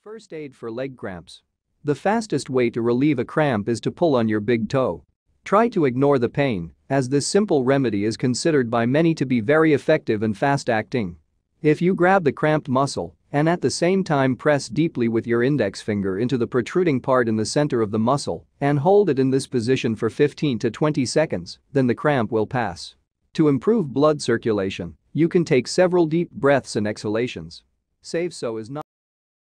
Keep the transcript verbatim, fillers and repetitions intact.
First aid for leg cramps. The fastest way to relieve a cramp is to pull on your big toe. Try to ignore the pain, as this simple remedy is considered by many to be very effective and fast-acting. If you grab the cramped muscle and at the same time press deeply with your index finger into the protruding part in the center of the muscle and hold it in this position for fifteen to twenty seconds, then the cramp will pass. To improve blood circulation, you can take several deep breaths and exhalations. Save so as not